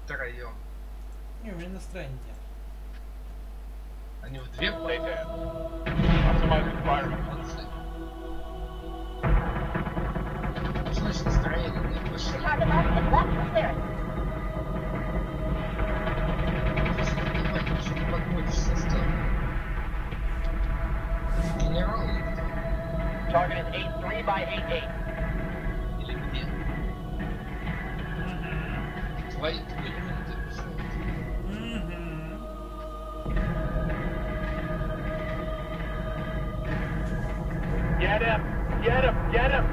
втроем. Не, у меня настроения нет. Они вдвоем. Что значит настроение? Не пошли. Что ты подводишь состав? Генерал или кто? Target is 83 by 88. Или где? Твои элементы решают. Get him! Get him! Get him!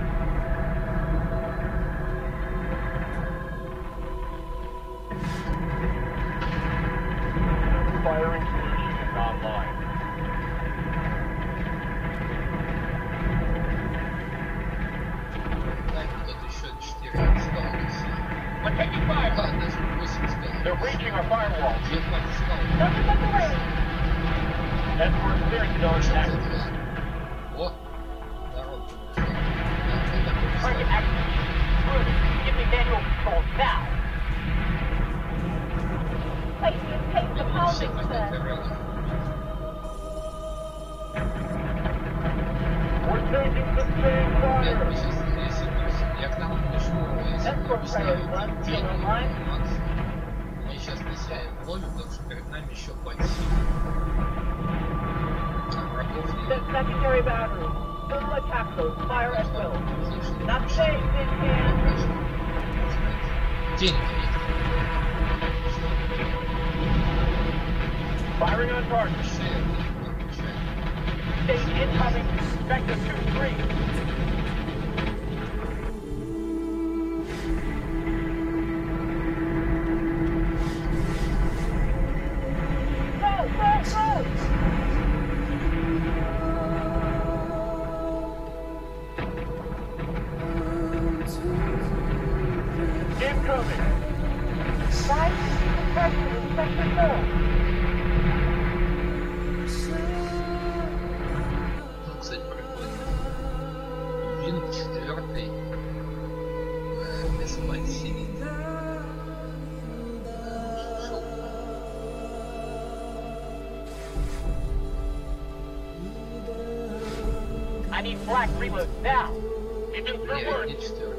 Firing solution is online. Дай мне тут еще 4 осталось. We're taking fire! Да, даже 8 осталось. They're breaching our firewall. 19 осталось. That's where clearing zone Что active. это? О, народ. Target active. Good. Give me manual controls now. Все хотят ранее. We're taking sustained Нет, мы fire. сейчас, если я к нам пришло, если мы объясняю день, макс, мы сейчас несяем ловим, потому что перед нами еще подсилы. А врагов нет. Secondary battery. Full attack mode. Fire at will. Not safe, this man. Деньги нет. Firing on target. Шея не отвечает. Stage incoming. Vector 2-3. Go, go, go! Incoming. Right, suppression in sector 4. Ну, кстати, прикольно. Винг 4 без подсилий. Шел. I need black reload now. Engine Не, through не 4.